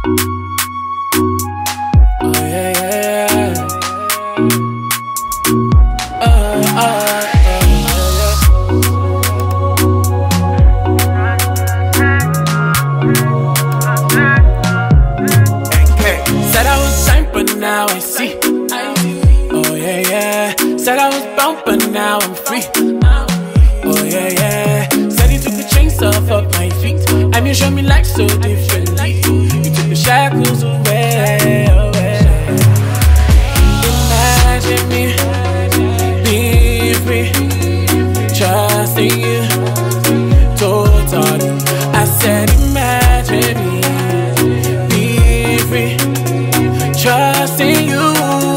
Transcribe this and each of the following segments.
Oh yeah, yeah. Said I was signed, but now I see. Oh yeah, yeah. Said I was bound, but now I'm free. Oh yeah, yeah. Said he took the chains off of my feet. I mean, show me life so differently. You took the shackles away, away. Imagine me being free, trusting you totally. I said, imagine me being free, trusting you.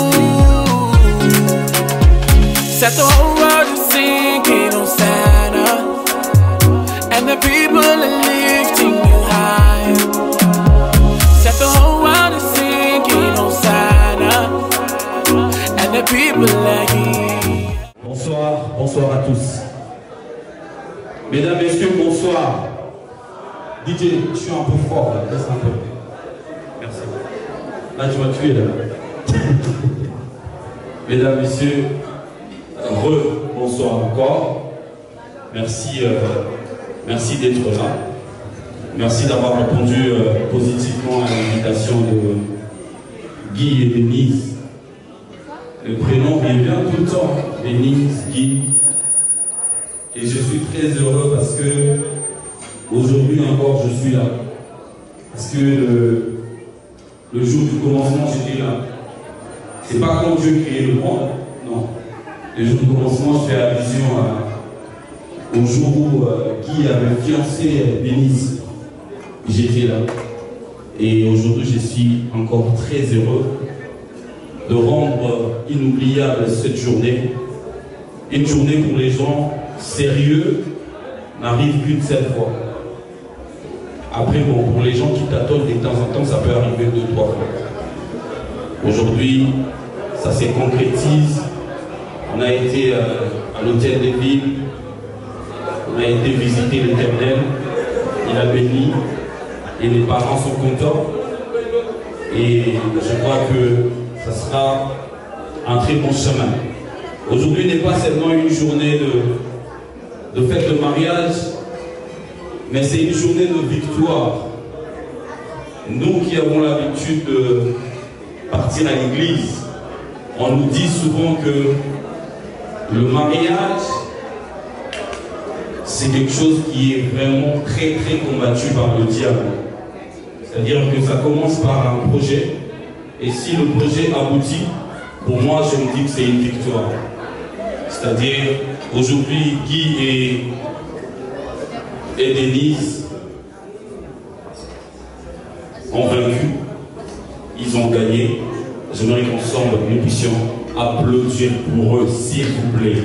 Set the whole world is singing Hosanna, and the people are lifting you high. Set the whole world is singing Hosanna, and the people are here. Bonsoir, bonsoir à tous. Mesdames, messieurs, bonsoir. DJ, je suis un peu fort là, laisse un peu. Merci. Là, tu m'as tué là. Mesdames, messieurs, bonsoir encore. Merci, merci d'être là. Merci d'avoir répondu positivement à l'invitation de Guy et Denise. Le prénom revient tout le temps, Denise, Guy. Et je suis très heureux parce que aujourd'hui encore je suis là. Parce que le jour du commencement j'étais là. C'est pas quand Dieu créait le monde, non. Le jour du commencement je fais allusion au jour où Guy avait fiancé Denise. J'étais là. Et aujourd'hui je suis encore très heureux de rendre inoubliable cette journée. Une journée pour les gens sérieux n'arrive qu'une seule fois. Après, bon, pour les gens qui tâtonnent de temps en temps, ça peut arriver 2-3 fois. Aujourd'hui, ça se concrétise. On a été à l'hôtel des villes, on a été visiter l'Éternel, il a béni, et les parents sont contents. Et je crois que ça sera un très bon chemin. Aujourd'hui n'est pas seulement une journée de fête de mariage, mais c'est une journée de victoire. Nous qui avons l'habitude de partir à l'église, on nous dit souvent que le mariage, c'est quelque chose qui est vraiment très très combattu par le diable. C'est-à-dire que ça commence par un projet, et si le projet aboutit, pour moi je me dis que c'est une victoire. C'est-à-dire, aujourd'hui, Guy et Denise ont vaincu, ils ont gagné. J'aimerais qu'ensemble, nous puissions applaudir pour eux, s'il vous plaît.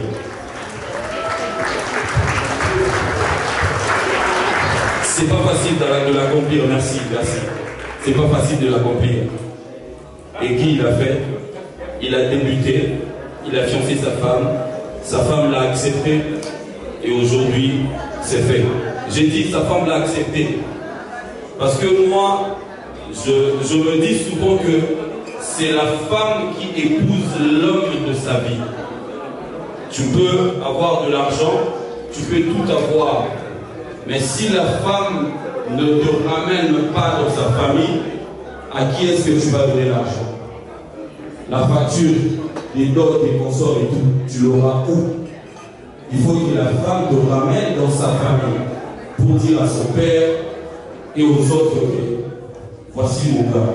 C'est pas facile de l'accomplir, merci, merci. C'est pas facile de l'accomplir. Et Guy, il a fait, il a débuté, il a fiancé sa femme l'a accepté, et aujourd'hui, c'est fait. J'ai dit sa femme l'a accepté, parce que moi, je me dis souvent que c'est la femme qui épouse l'homme de sa vie. Tu peux avoir de l'argent, tu peux tout avoir, mais si la femme ne te ramène pas dans sa famille, à qui est-ce que tu vas donner l'argent? La facture, les dots, les consorts et tout, tu l'auras où? Il faut que la femme te ramène dans sa famille pour dire à son père et aux autres que voici mon gars.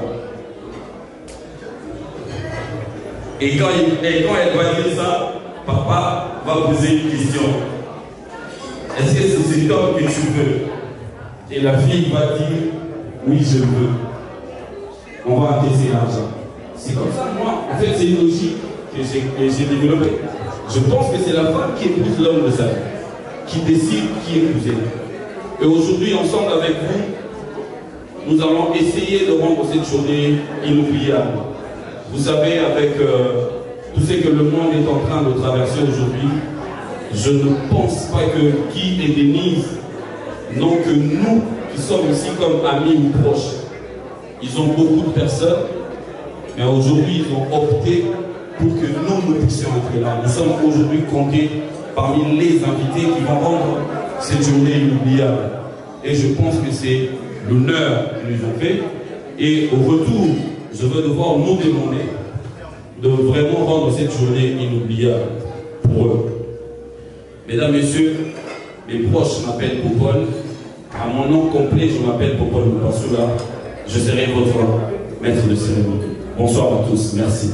Et quand elle va dire ça, papa va poser une question. Est-ce que c'est cet homme que tu veux? Et la fille va dire oui, je veux. On va encaisser l'argent. C'est comme ça, moi, en fait, c'est une logique que j'ai développée. Je pense que c'est la femme qui épouse l'homme de sa vie, qui décide qui épouser. Et aujourd'hui, ensemble avec vous, nous allons essayer de rendre cette journée inoubliable. Vous savez, avec tout ce que le monde est en train de traverser aujourd'hui, je ne pense pas que Guy et Denise n'ont que nous qui sommes ici comme amis ou proches. ils ont beaucoup de personnes, mais aujourd'hui, ils ont opté pour que nous puissions être là. Nous sommes aujourd'hui comptés parmi les invités qui vont rendre cette journée inoubliable. Et je pense que c'est l'honneur qu'ils nous ont fait. Et au retour, je vais devoir nous demander de vraiment rendre cette journée inoubliable pour eux. Mesdames, Messieurs, mes proches m'appellent Popol. À mon nom complet, je m'appelle Popol Moupasoula. Je serai votre maître de cérémonie. Bonsoir à tous. Merci.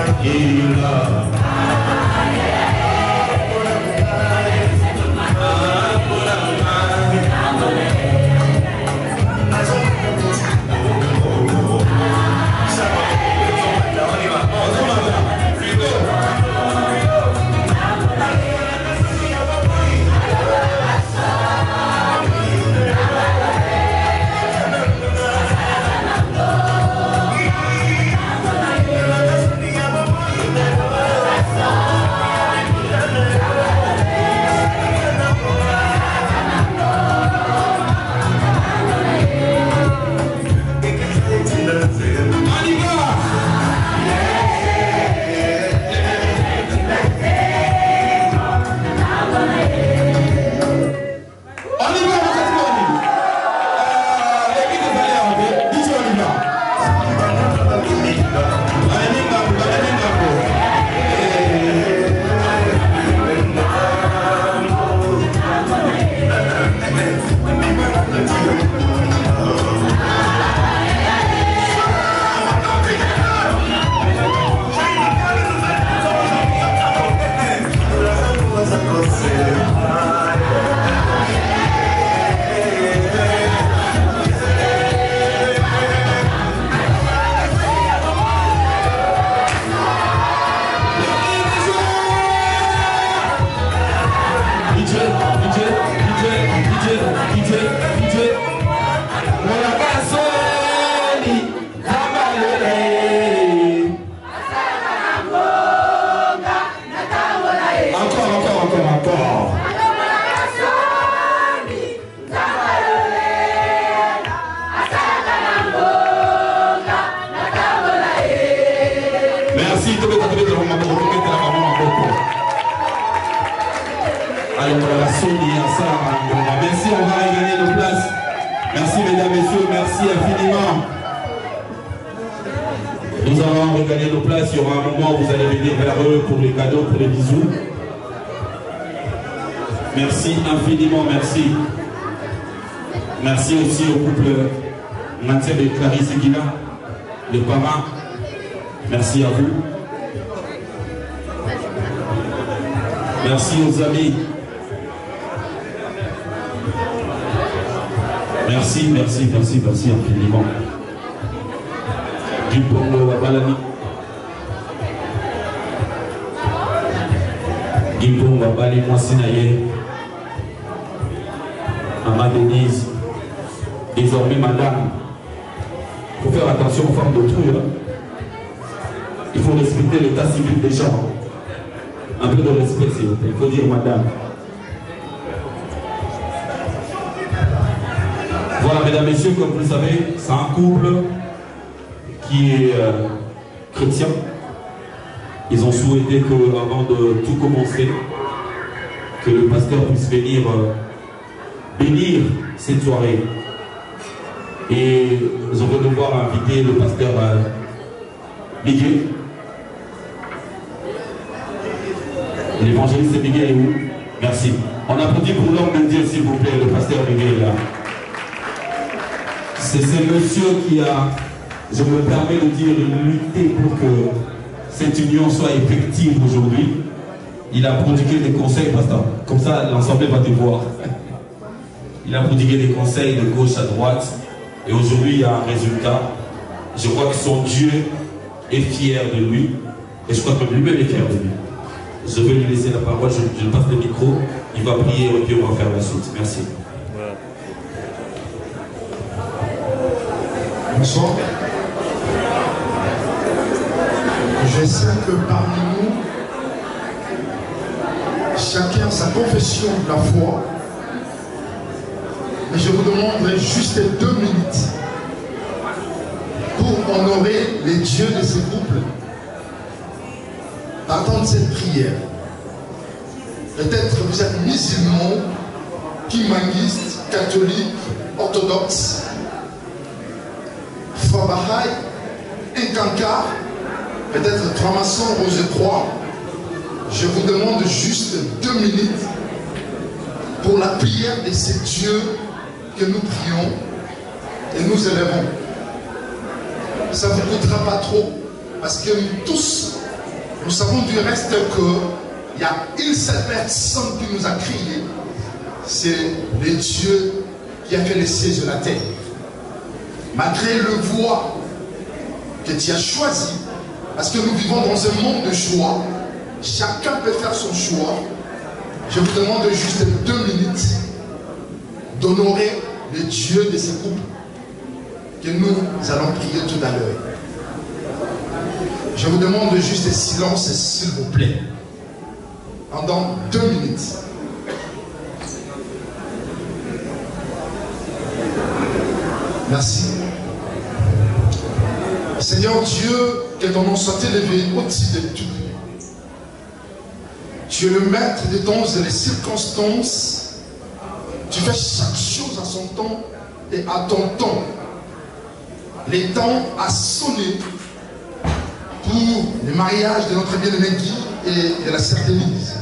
Merci, on va regagner nos places. Merci mesdames, messieurs, merci infiniment. Nous allons regagner nos places. Il y aura un moment où vous allez venir vers eux pour les cadeaux, pour les bisous. Merci infiniment, merci. Merci aussi au couple Mathieu et Clarisse Guina, les parents. Merci à vous. Merci aux amis. Merci, merci, merci, merci infiniment. Du Pongo Wabalani. Du Pongo Wabali Mwasinaye. Maman Denise. Désormais, madame, il faut faire attention aux femmes d'autrui. Hein. Il faut respecter l'état civil des gens. Un peu de respect, s'il vous plaît. Il faut dire madame. Voilà, mesdames, messieurs, comme vous le savez, c'est un couple qui est chrétien. Ils ont souhaité que, avant de tout commencer, que le pasteur puisse venir bénir cette soirée. Et je vais devoir inviter le pasteur Miguel. L'évangéliste Miguel est où? Merci. On applaudit pour l'homme de Dieu, s'il vous plaît, le pasteur Miguel là. C'est ce monsieur qui a, je me permets de dire, lutté pour que cette union soit effective aujourd'hui. Il a prodigué des conseils, pasteur. Comme ça, l'ensemble va te voir. Il a prodigué des conseils de gauche à droite. Et aujourd'hui, il y a un résultat. Je crois que son Dieu est fier de lui. Et je crois que lui-même est fier de lui. Je vais lui laisser la parole. Je lui passe le micro. Il va prier et puis on va faire la suite. Merci. Bonsoir. Je sais que parmi nous, chacun a sa confession de la foi. Et je vous demanderai juste 2 minutes pour honorer les dieux de ce couple. Attendre cette prière. Peut-être vous êtes musulmans, kimanguistes, catholiques, orthodoxes, Fabahai, Nkanka, peut-être franc-maçon, Rose-Croix. Je vous demande juste 2 minutes pour la prière de ces dieux que nous prions et nous élevons. Ça ne vous coûtera pas trop parce que nous tous, Nous savons du reste qu'il y a une seule personne qui nous a crié, c'est le Dieu qui a fait les cieux et la terre. Malgré le voie que tu as choisi, parce que nous vivons dans un monde de choix, chacun peut faire son choix. Je vous demande juste 2 minutes d'honorer le Dieu de ce couple que nous allons prier tout à l'heure. Je vous demande juste silence, s'il vous plaît, pendant 2 minutes. Merci. Seigneur Dieu, que ton nom soit élevé au-dessus de tout. Tu es le maître des temps et des circonstances. Tu fais chaque chose à son temps et à ton temps. Les temps a sonné pour le mariage de notre bien-aimé Guy et de la sœur Denise.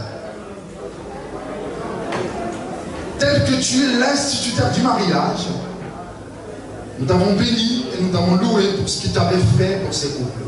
Tel que tu es l'instituteur du mariage, nous t'avons béni et nous t'avons loué pour ce que tu avais fait pour ces couples.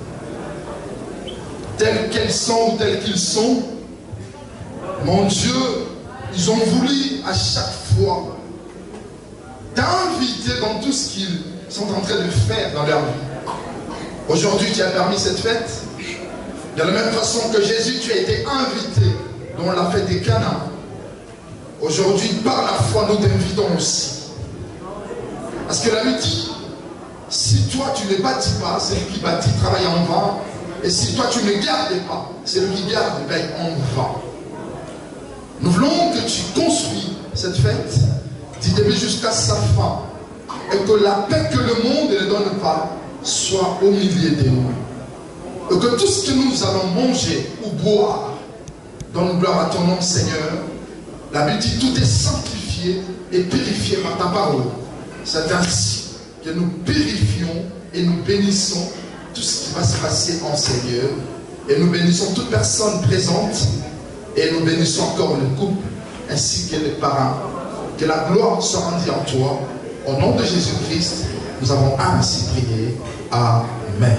Tels qu'elles sont ou tels qu'ils sont, mon Dieu, ils ont voulu à chaque fois t'inviter dans tout ce qu'ils sont en train de faire dans leur vie. Aujourd'hui, tu as permis cette fête. De la même façon que Jésus, tu as été invité dans la fête des Cana. Aujourd'hui, par la foi, nous t'invitons aussi. Parce que la Bible dit, si toi tu ne bâtis pas, c'est lui qui bâtit, travaille en vain. Et si toi tu ne gardes pas, c'est lui qui garde, paye en vain. Nous voulons que tu construis cette fête du début jusqu'à sa fin. Et que la paix que le monde ne donne pas soit au milieu de nous. Et que tout ce que nous allons manger ou boire, donne gloire à ton nom, Seigneur. La Bible dit tout est sanctifié et purifié par ta parole. C'est ainsi que nous purifions et nous bénissons tout ce qui va se passer en Seigneur. Et nous bénissons toute personne présente. Et nous bénissons encore le couple ainsi que les parents. Que la gloire soit rendue en toi. Au nom de Jésus-Christ, nous avons ainsi prié. Amen.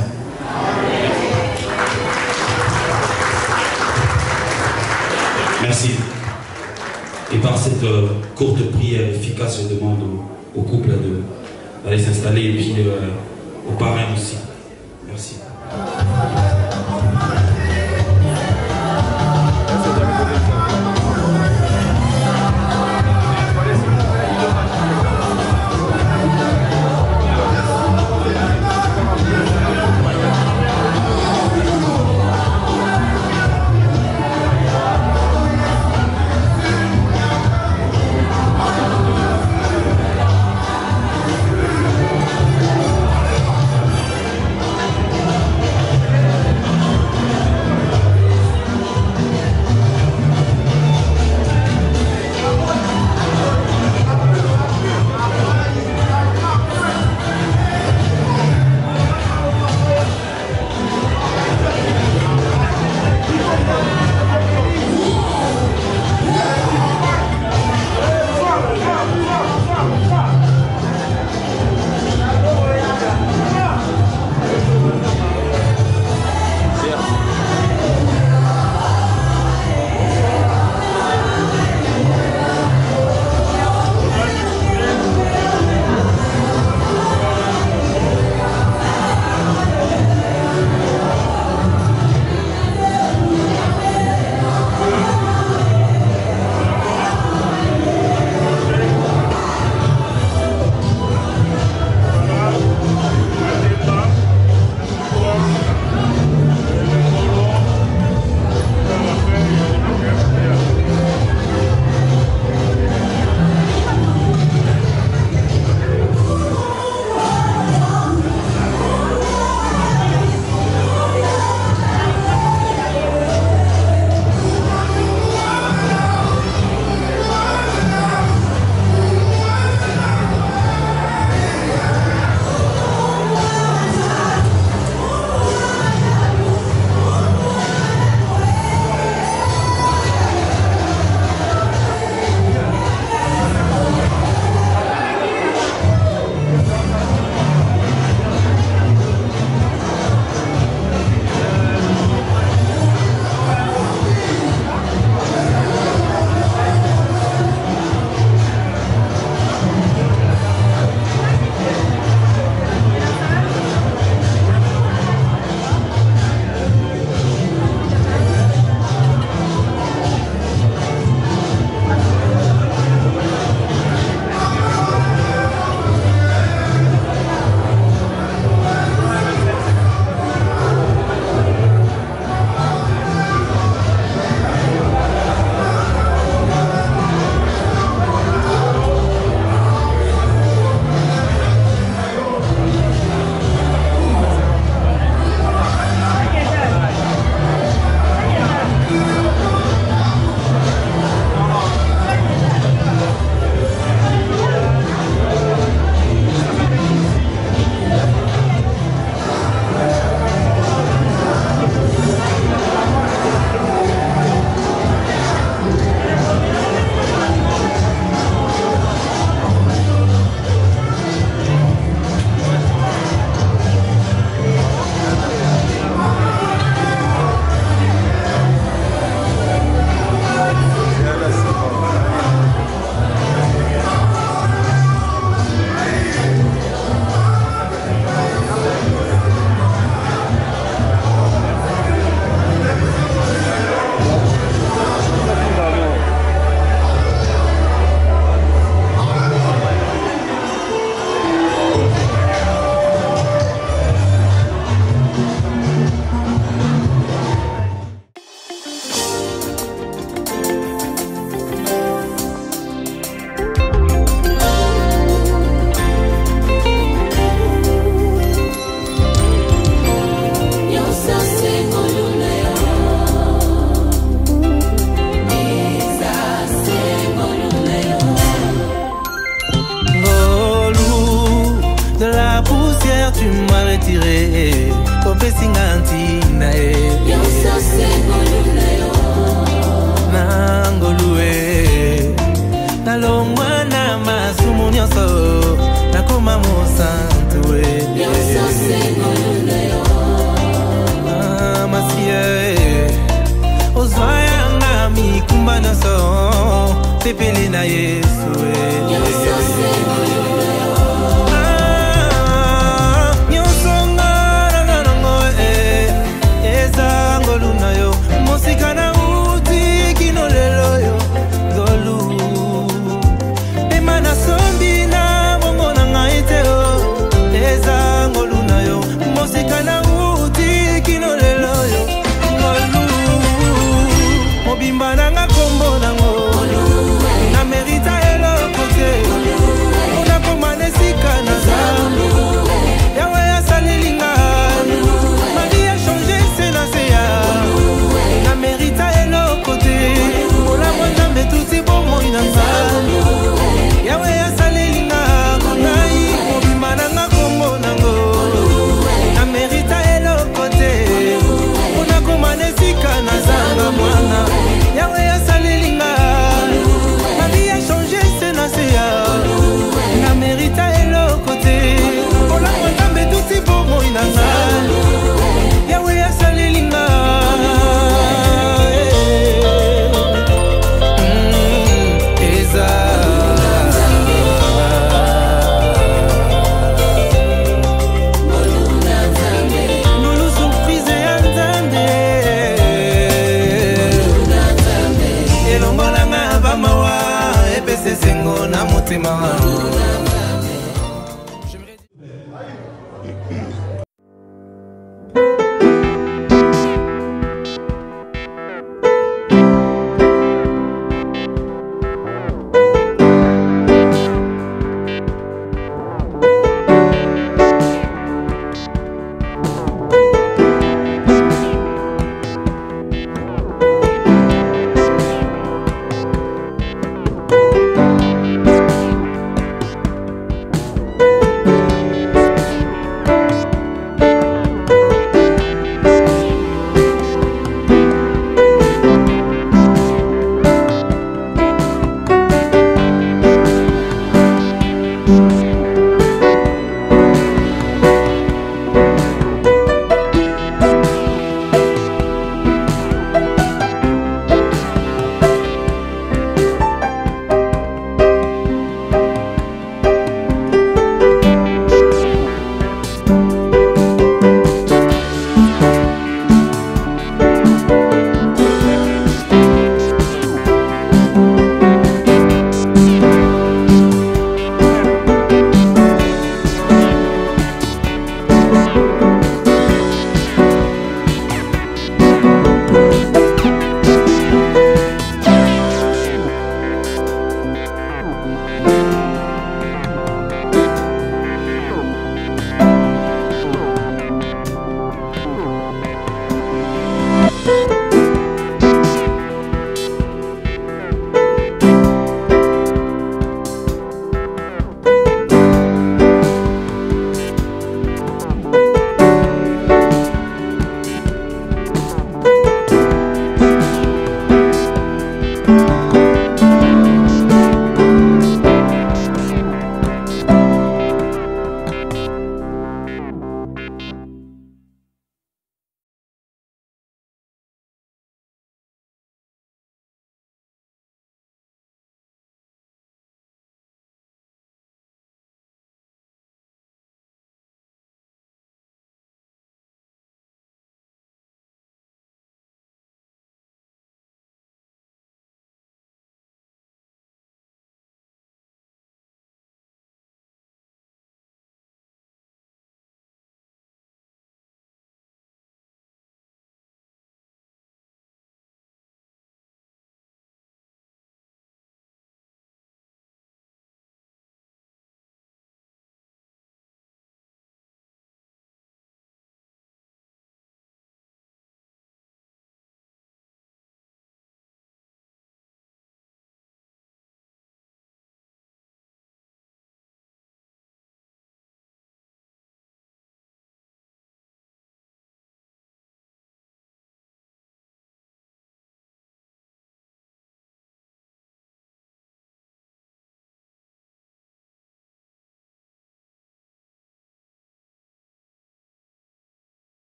Merci. Et par cette courte prière efficace, je demande au couple d'aller s'installer et puis aux parrains aussi. Merci. pepele na Yesu Mosikana uti kinolelo yo golu Emana sombi na mongona ngaite o Eza ngoluna yo Mosikana uti kinolelo yo golu Mobimba nanga kombo nango Na merita elo kote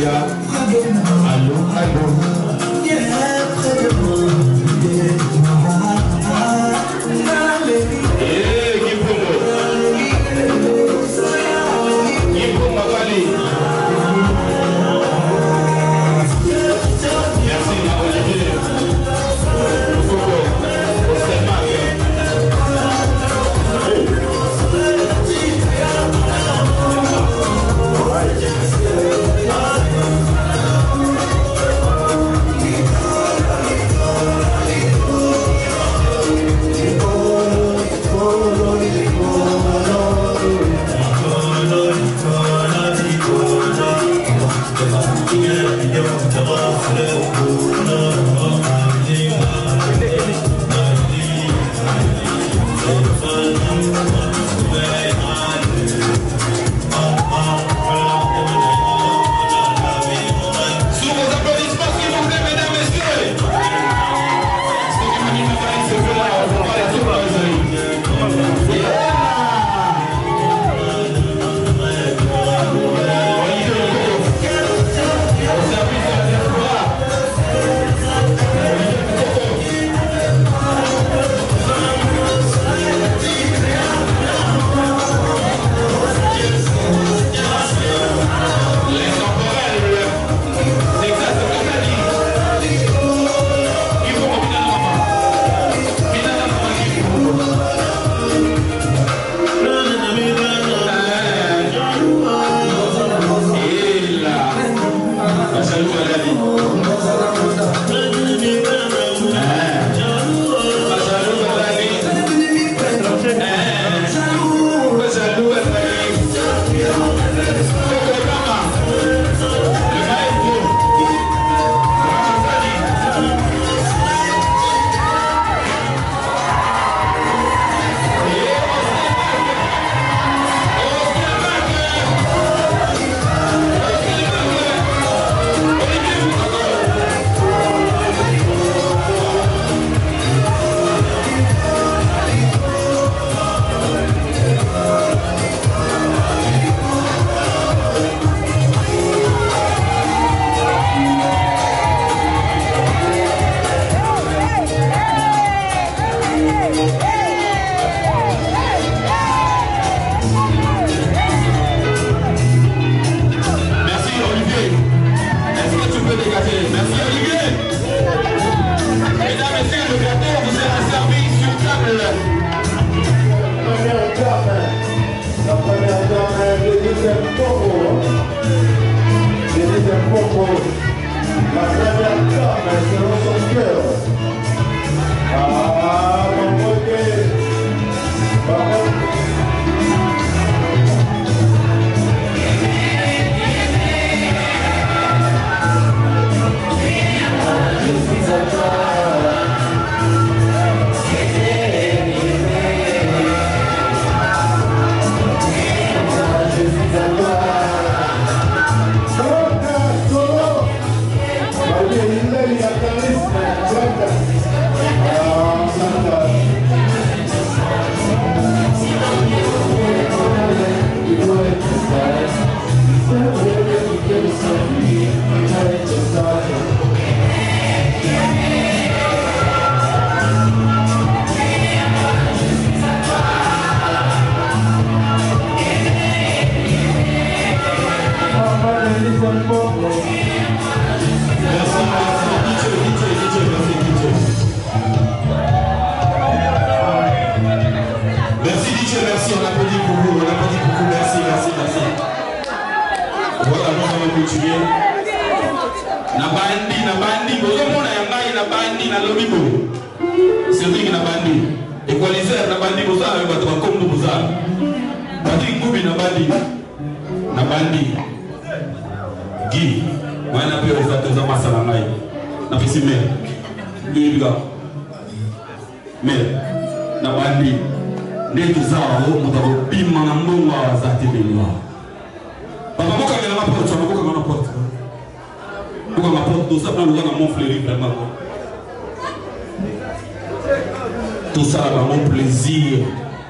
Tout ça, mon plaisir,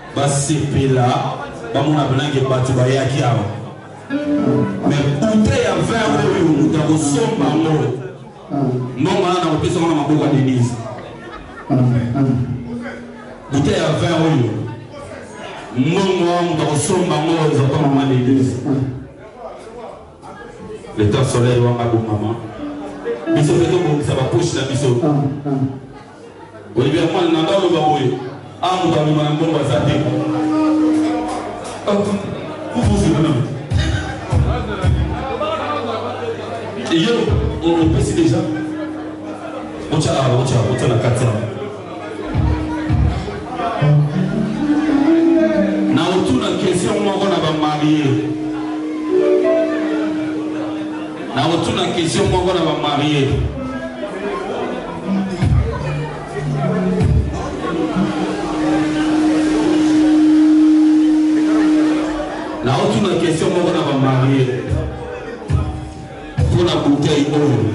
c'est là, mon avenir qui est battu, mais où t'es à 20 euros, somba mo. Non, on a un peu sur la maboua Denise. Bouteille à 20 euros. Non, on a somba mo, ils ont pas maman Denise. Le temps soleil, on a maman. Biso feto ko ça va poche la biso. Olivier moi nanda lo baboye. Ah mo ba mo ngombo bazate. Vous c'est non. Et yo on peut déjà. On t'a la carte. Na autour la question moi on a ba marié. Na autour la question moi on a ba marié. Na autour la question moi on a ba marié. Pour la bouteille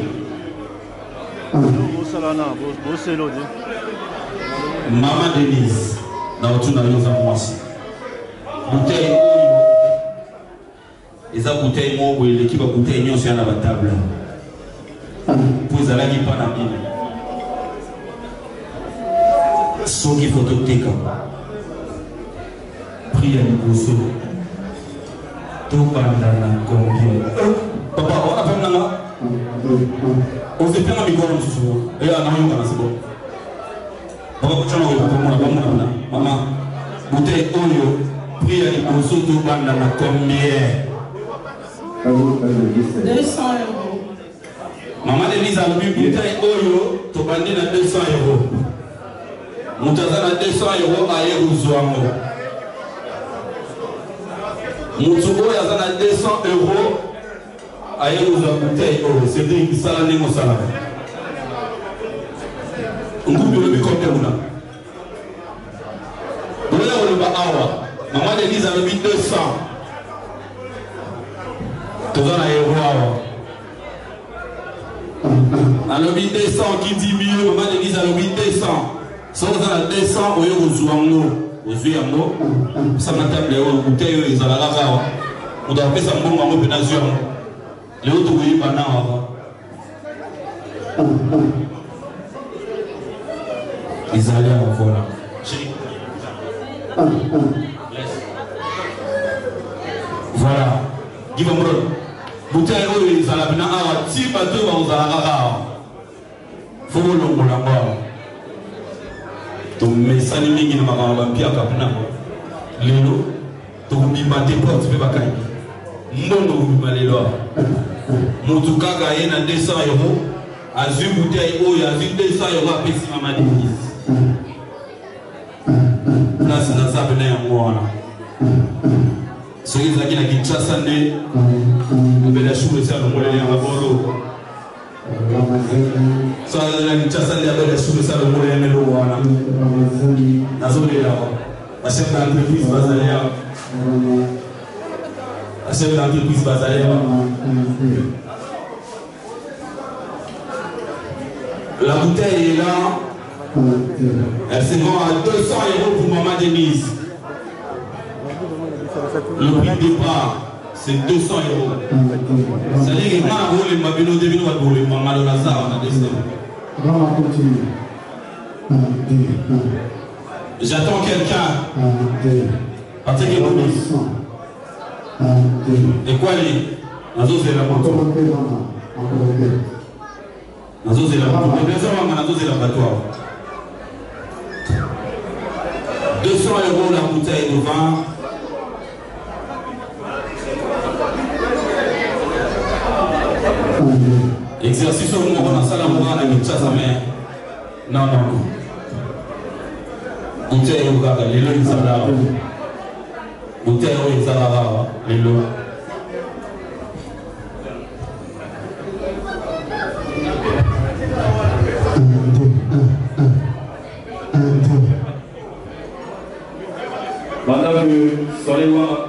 Maman Denise, na autour la yosa bouteille et ça bouteille moi où l'équipe a bouteille n'y sur la table pour ça là qui pas na bien so qui phototeka prie à Nicoso tout bandana combien papa on a fait nanga on se fait un micro et on a eu un c'est bon papa tu n'as pas maman bouteille oyo prie à Nicoso tout bandana combien 200 €. Maman Denise a lu bouteille oyo to bandi na 200 €. Mutaza na 200 € aye uzwango. Mutu oyo aza na 200 € aye uzwa bouteille oyo. C'est dire que ça la nemo sala. Ngubi le bikombe una. Oya oloba awa. Maman Denise a lu 200. Tout ça est roi. Alors 200 qui dit mieux, maman Denise a 200. Si on a 200, on est aux Zouango, aux Zouango. Ça m'a tablé au bouteille, ils ont la rare. On doit faire ça bon maman pénation. Les autres oui pas non. Ils allaient à voilà. Voilà. Give them road. Bouteille oyo ezala bina awa ti bato bazala kaka fo longola ngwa to mesani mingi na makama bampiaka kuna lelo to bimba te porte pe bakai mbondo bimba lelo mutu kaka ye na 200 € azwi bouteille oyo azwi 200 € apesi mama Denise place na za bina ya mwana soki ezalaki na Kinshasa nde abela shule sa longolele ya mabolo so azalaki na Kinshasa nde abela shule sa longolele melo wana nazolela bachef d'entreprise bazali awa bachef d'entreprise bazali awa la bouteille est là elle se vend à 200 € pour maman Denise. Le prix de départ, c'est 200 €. C'est-à-dire que quand on a les mabino de maman de la salle, on a des j'attends quelqu'un. Parce que et quoi les nazo c'est la moto. Nazo c'est la moto. Mais ça va nazo c'est la bateau. 200 € la bouteille de vin. Exercice au moment dans la moura na Kinshasa mais non bouteille au gars les lois izala bouteille au izala les lois madame Solewa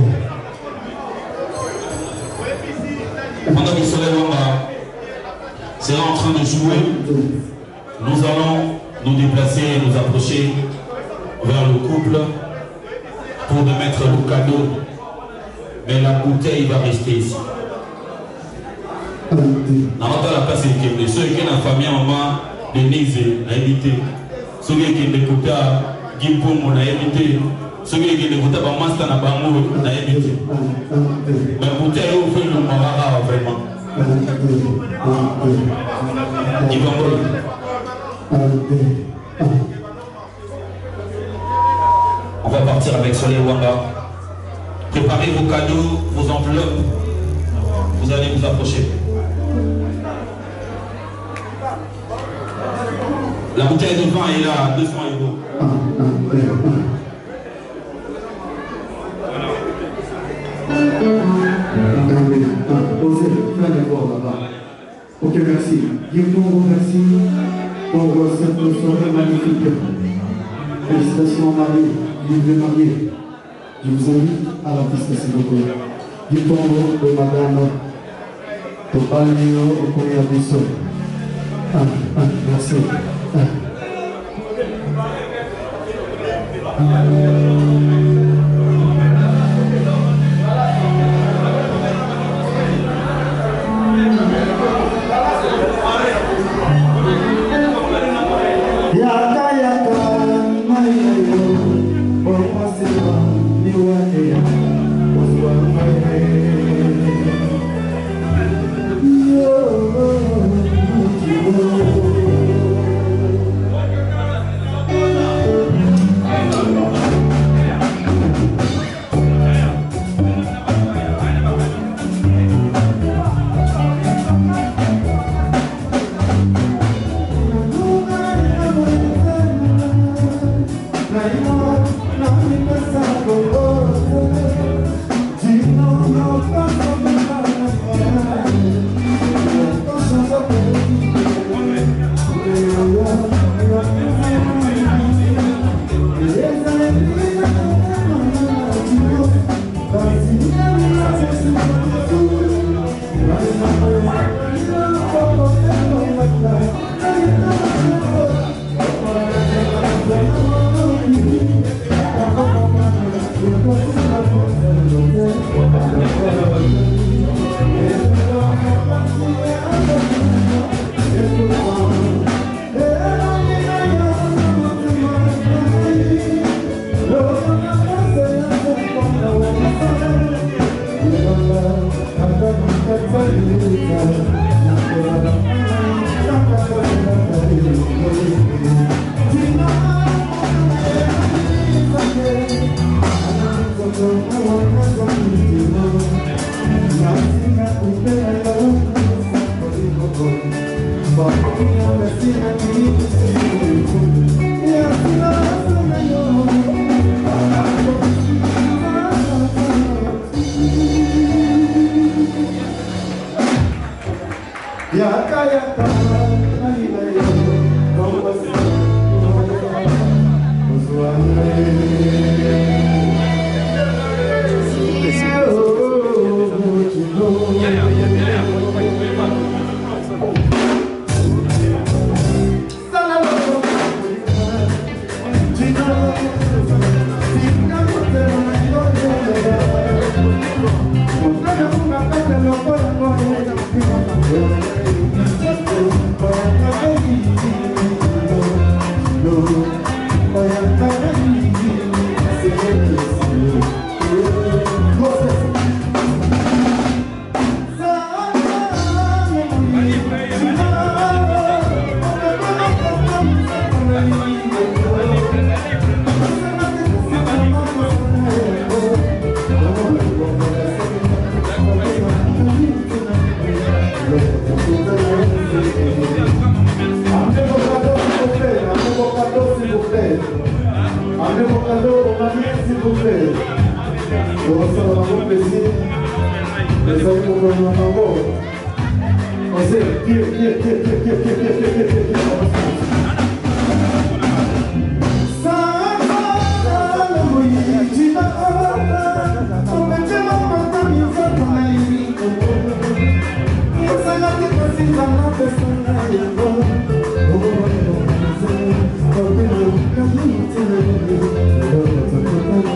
pendant que Solewa sera en train de jouer, nous allons nous déplacer et nous approcher vers le couple pour de mettre le cadeau, mais la bouteille va rester ici. la place de ceux qui ont la famille en main, Denise a évité. Ceux qui ont écouté Gimpoum, on a évité. Ceux qui ont écouté Master Nabamou, on a évité. Mais pour tel ou fait le Mara vraiment. On va partir avec Soleil Wanga. Préparez vos cadeaux, vos enveloppes. Vous allez vous approcher. La bouteille de vin est là, 200 €. Ok, merci. Guillaume, merci pour cette soirée magnifique. Félicitations Marie, vive mariée. Je vous invite à la piste s'il vous plaît. Guillaume de Madame Topanio Okoyabiso. Merci.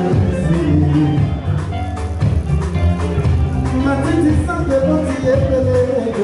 Matiti sangue,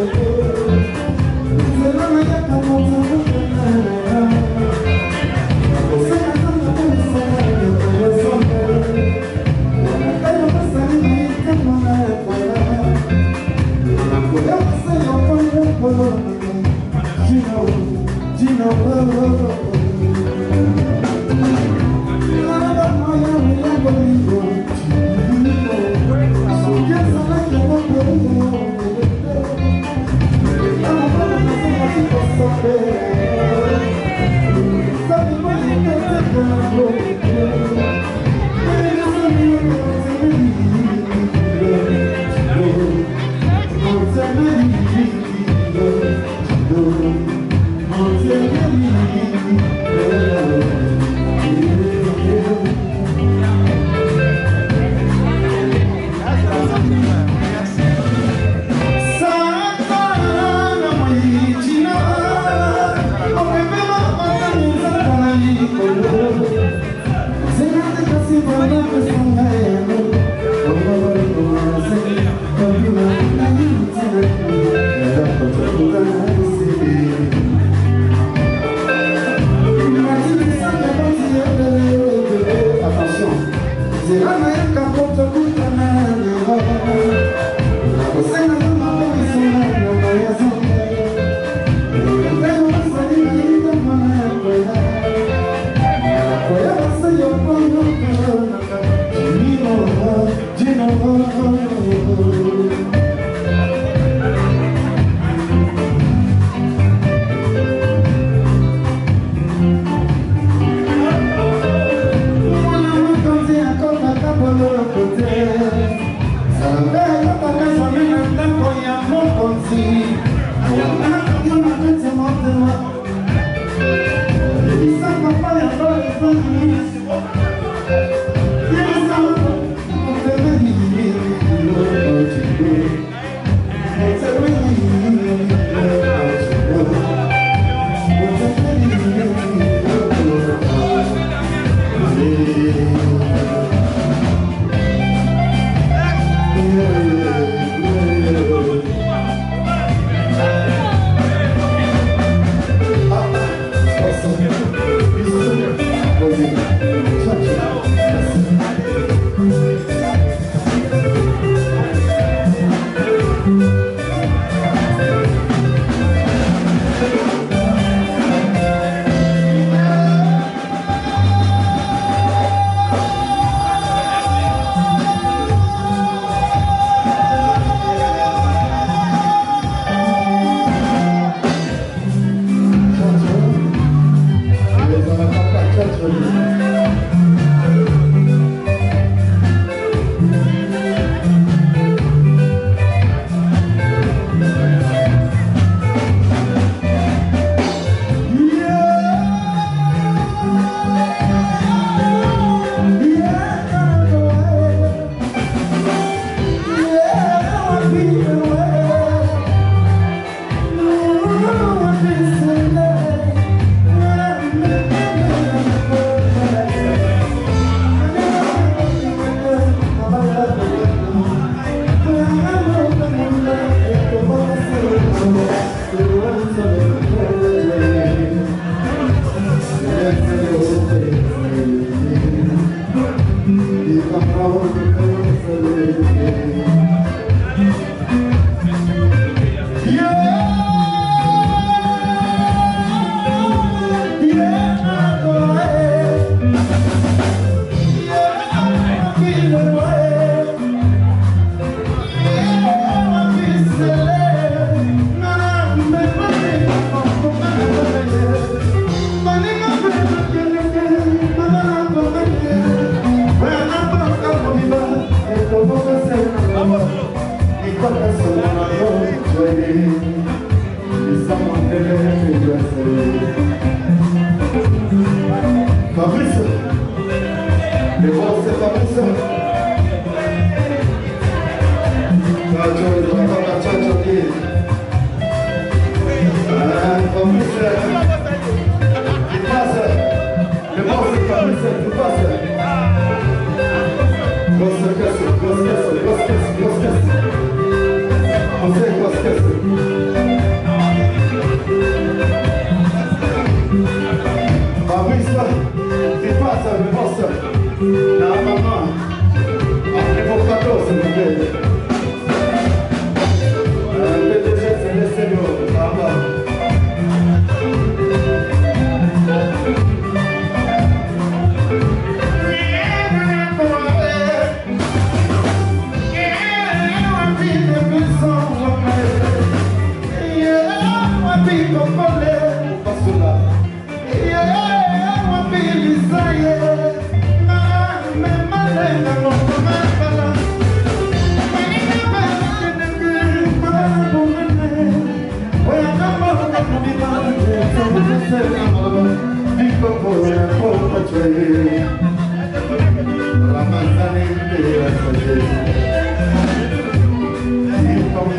Você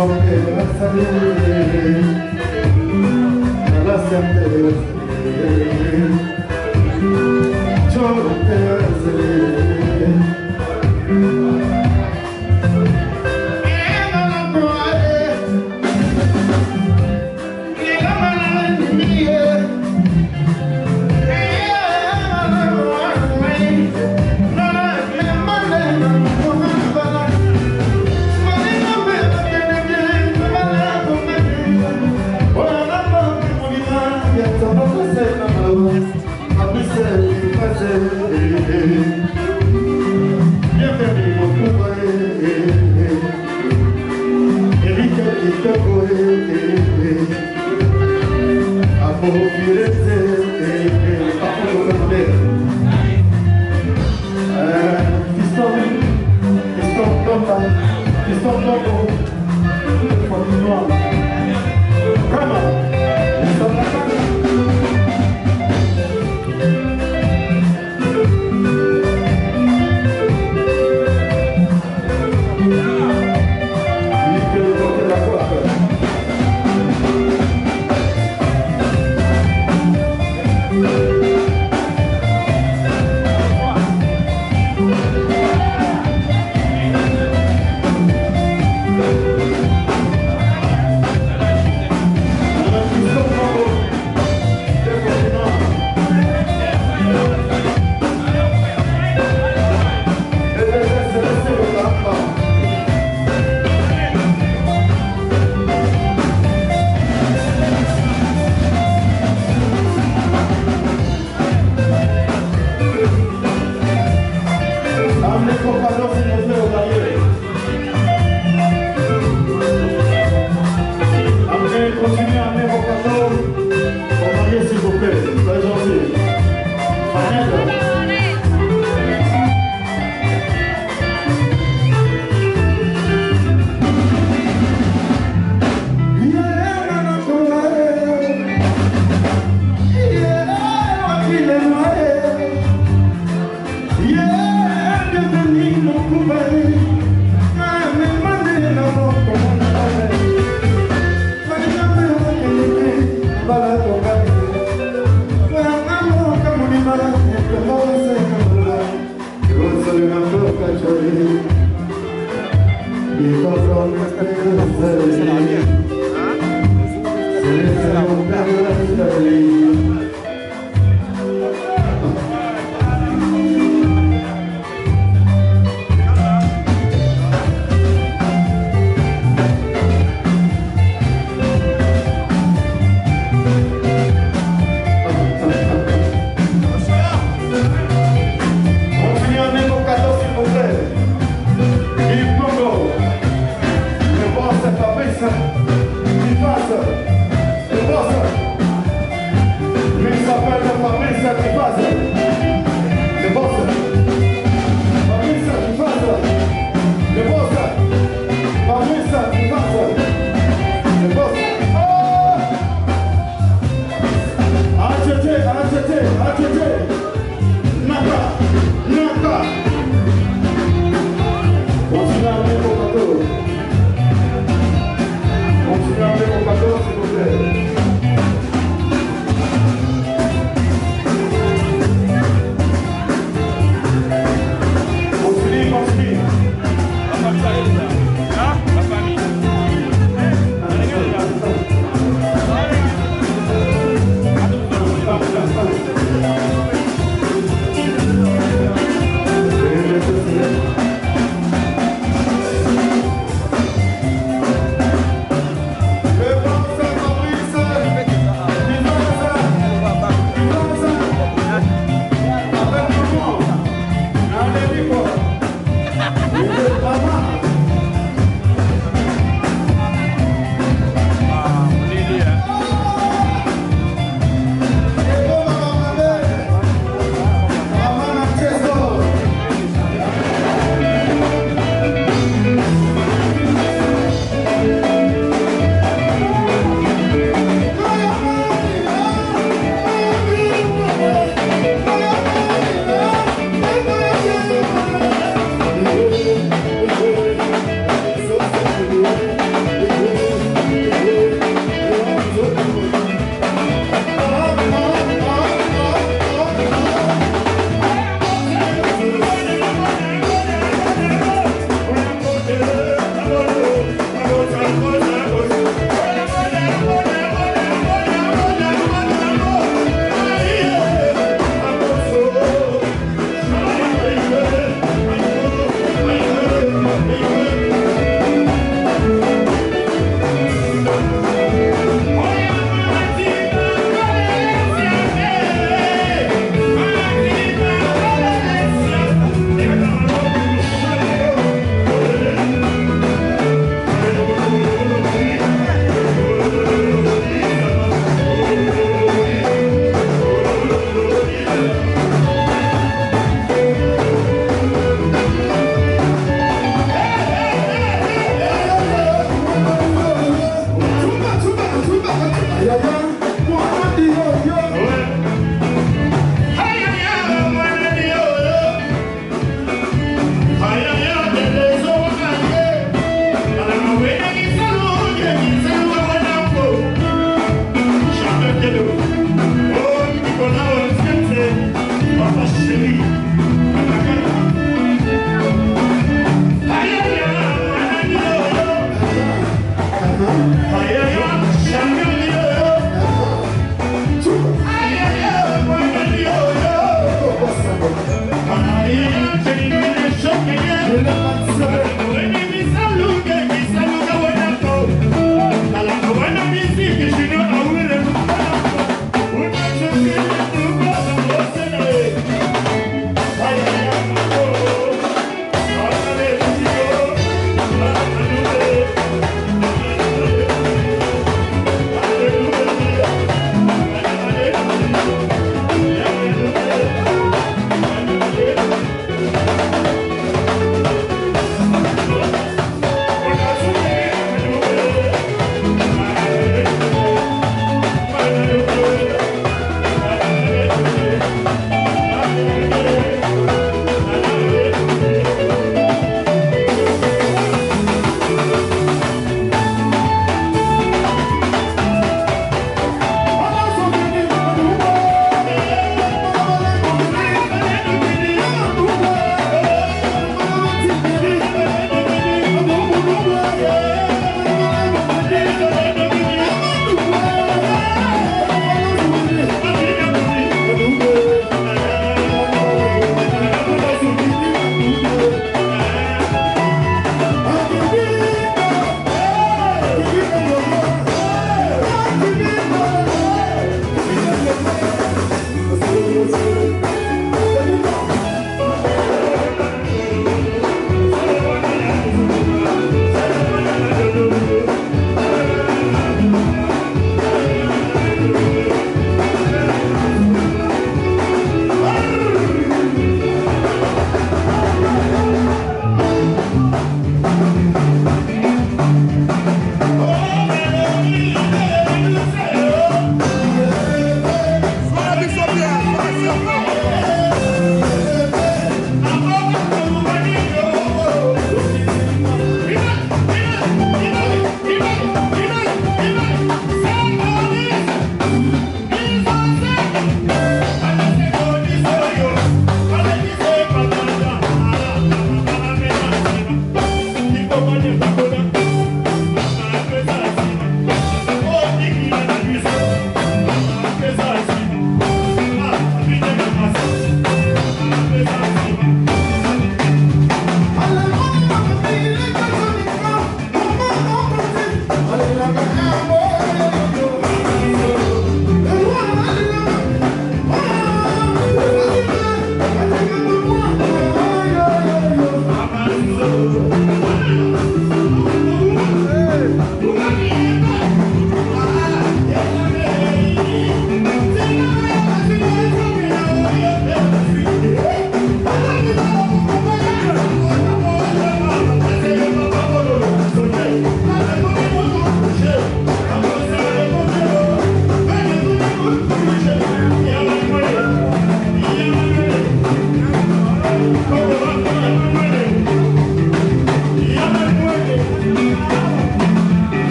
Essa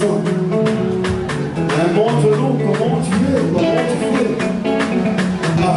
sang. Montre-nous comment tu es, comment tu fais. Ah.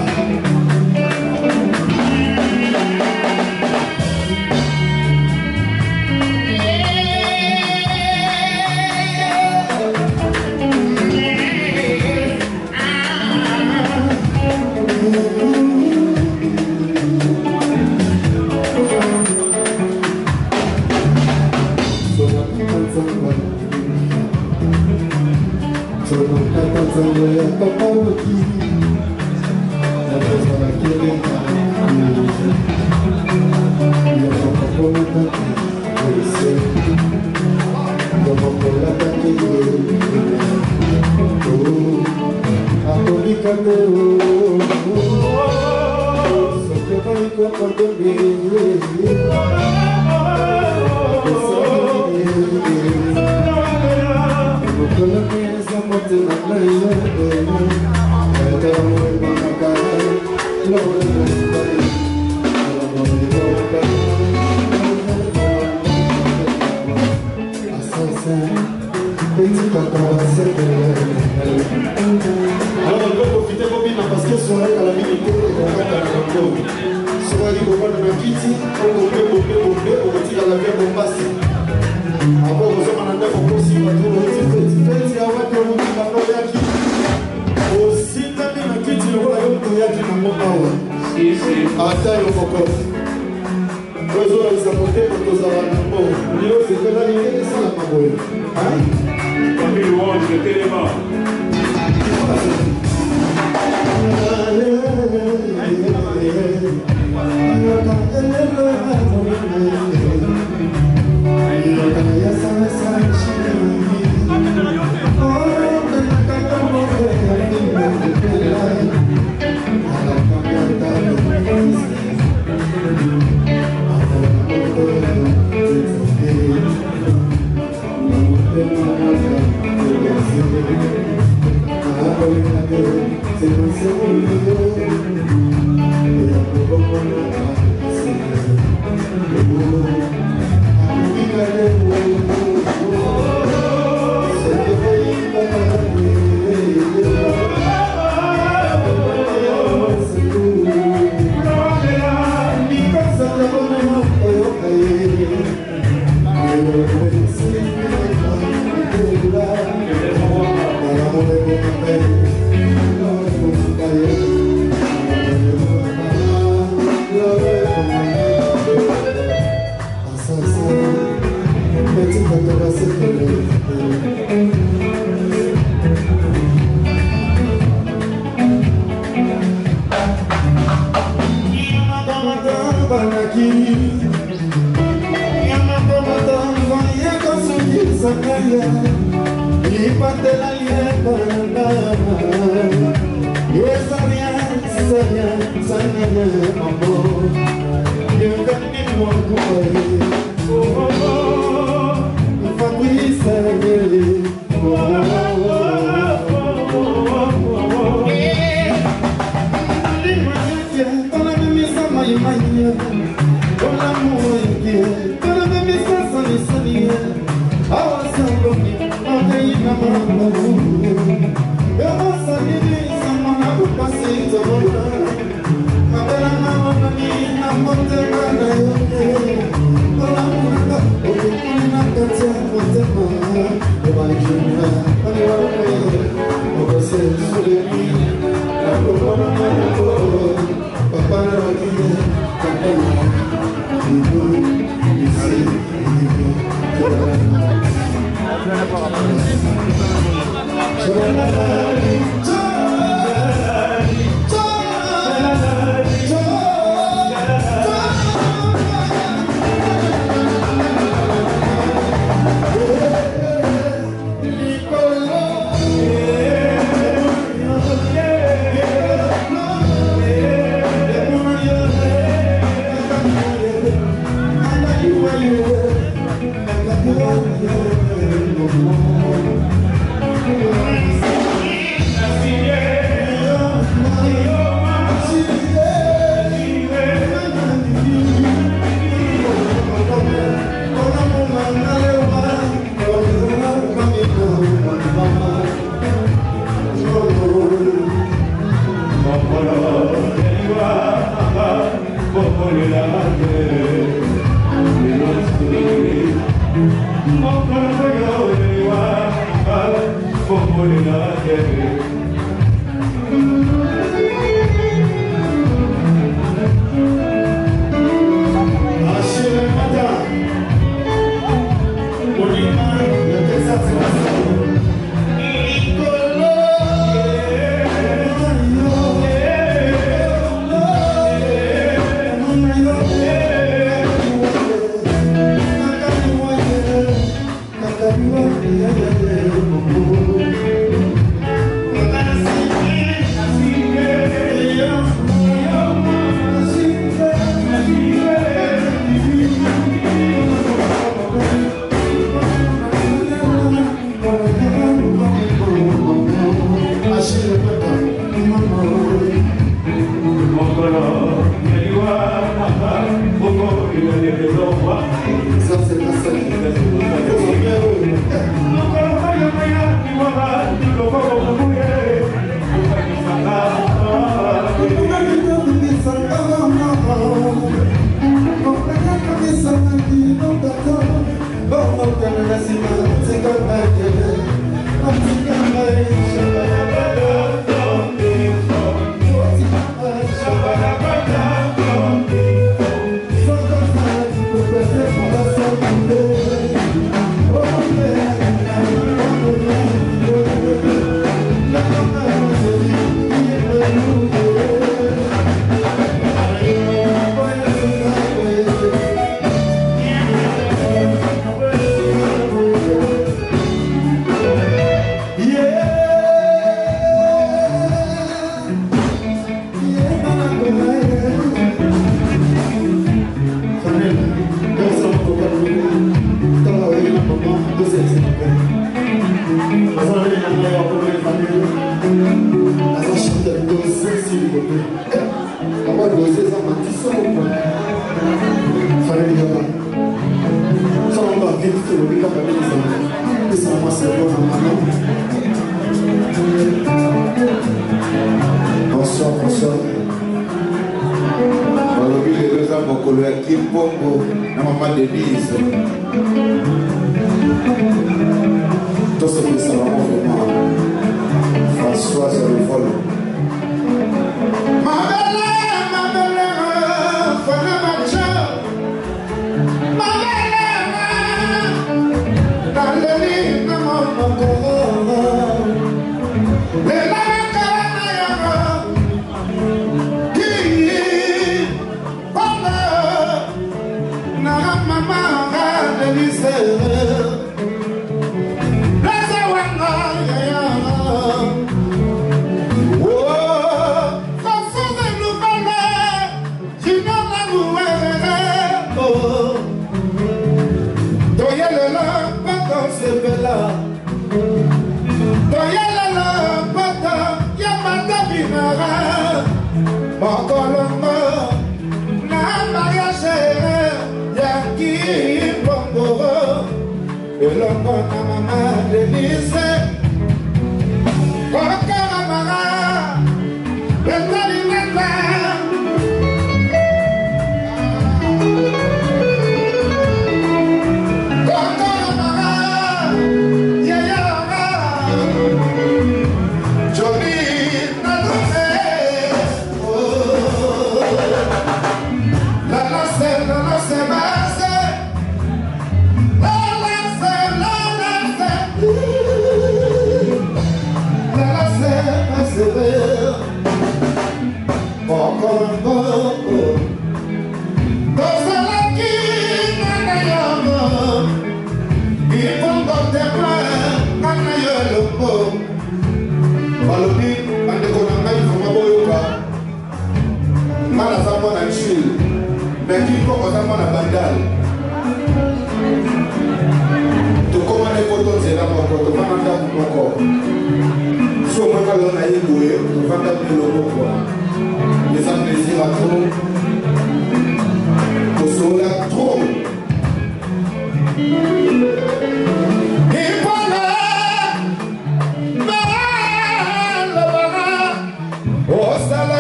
Aqui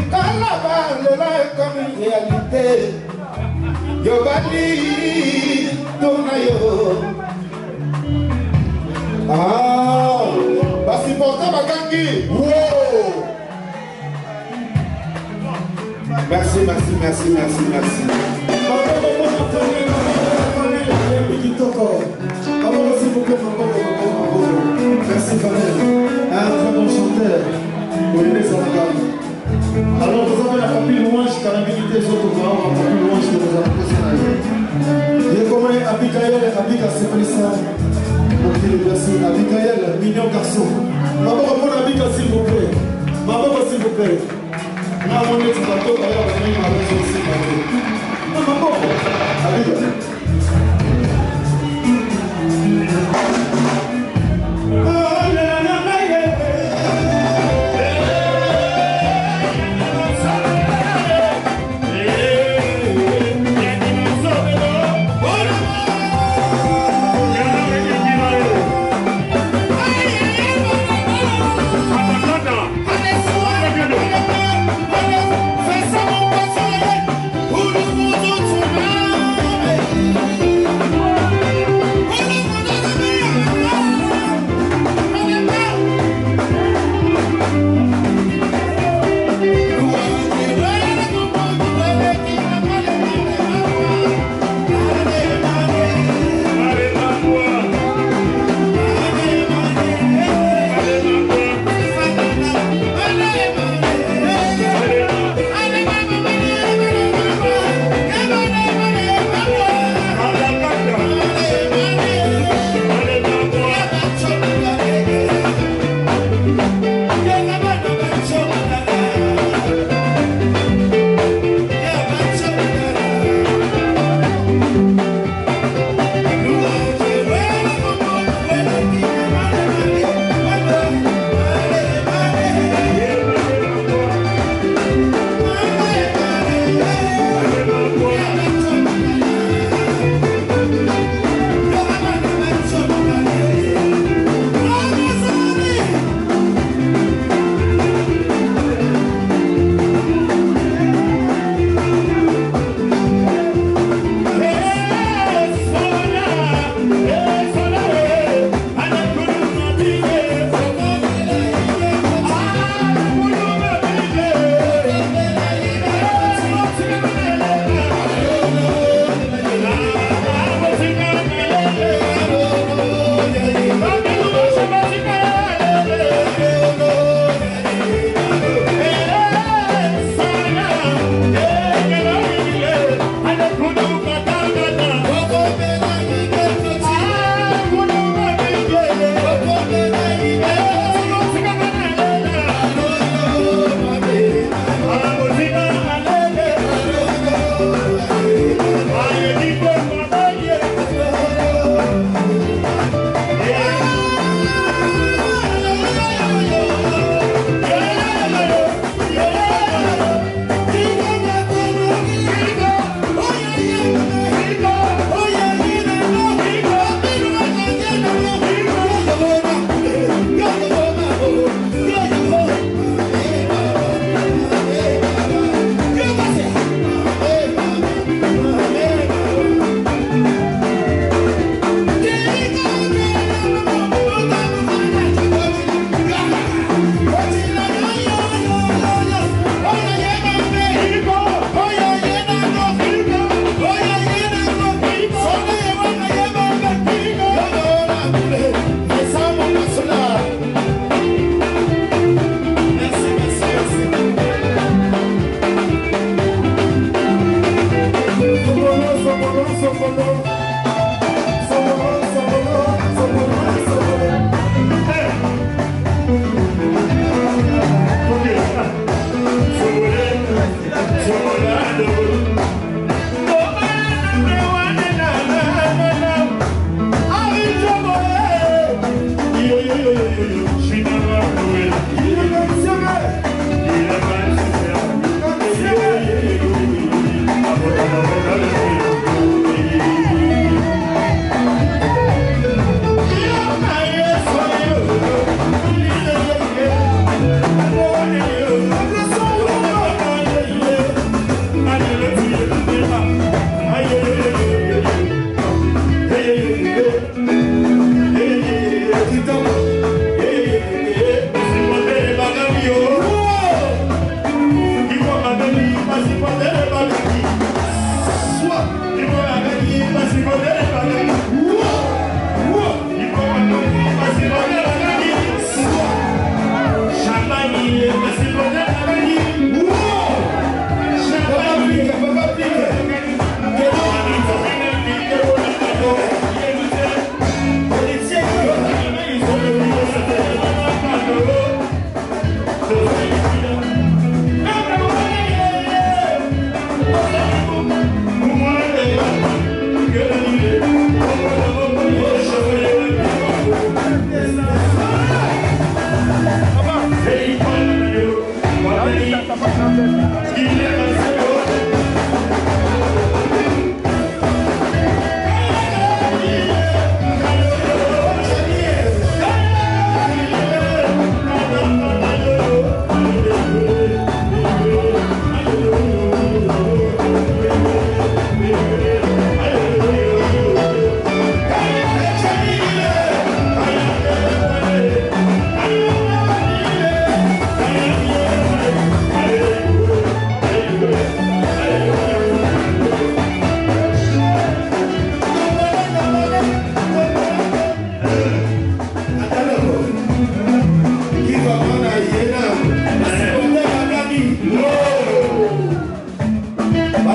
Quand la balle là est comme une réalité, yo bali tourna yo. Ah, basi porta bakangi. Wow. Merci. Merci Kamel, un très bon chanteur. Alors vous avez la papille louange, carabilité, surtout vous avez la papille louange que vous avez posé là. Il est comme Abigail, Abigail c'est ça. Ok, merci. Abigail, mignon garçon. Maman, répondre à Abigail s'il vous plaît. Maman, s'il vous plaît. Là, on est sur le plateau, d'ailleurs, on est avec aussi. Non, maman, Abigail. Fais ça, mon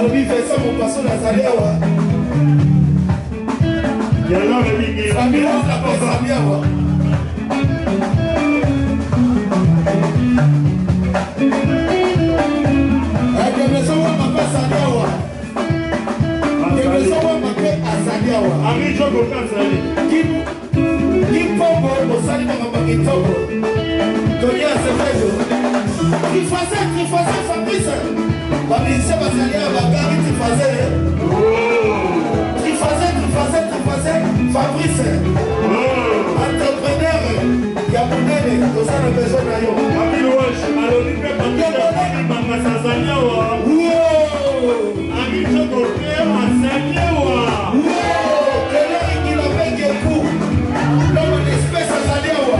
alobi Vincent Mopasso nazali awa famille apesami awa ekemeso wa mape azali awa ekemeso wa mape azali awa Kimpongo osali makambo kitoko Tony Azevedo Trifaze Fabrice bamisien bazali awa bagari Trifaze Fabrice entrepreneur ya monene tosala besoin na yo l'homme d'espèce azali awa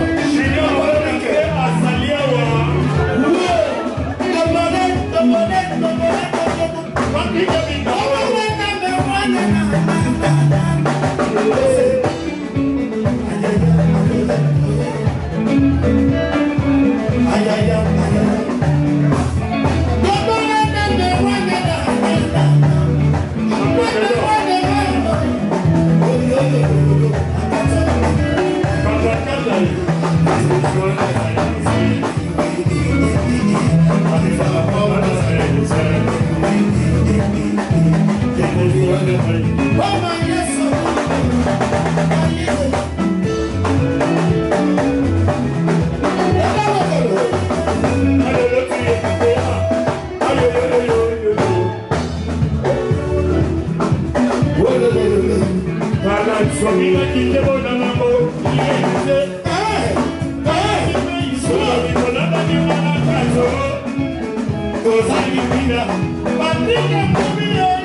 Patrick